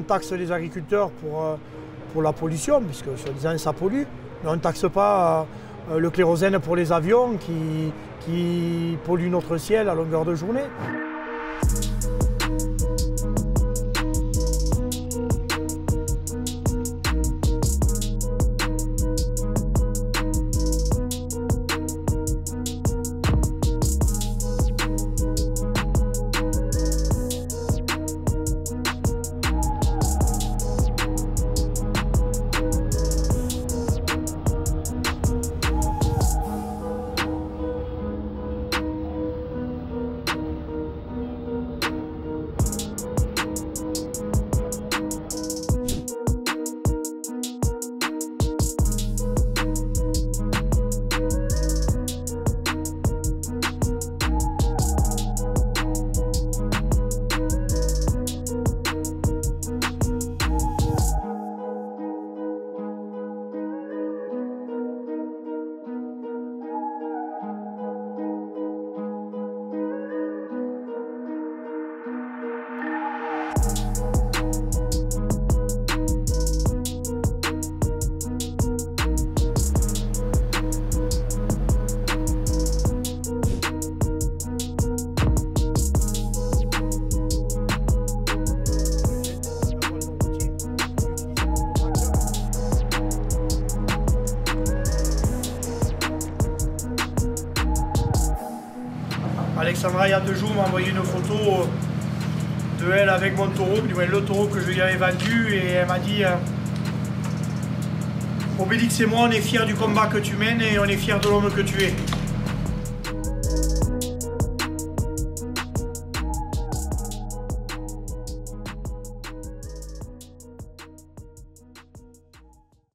taxe les agriculteurs pour la pollution, puisque soi-disant ça pollue, mais on ne taxe pas le kérosène pour les avions qui polluent notre ciel à longueur de journée. Alexandra, il y a 2 jours, m'a envoyé une photo de elle avec mon taureau, du moins le taureau que je lui avais vendu, et elle m'a dit Obélix et moi, on est fiers du combat que tu mènes et on est fiers de l'homme que tu es.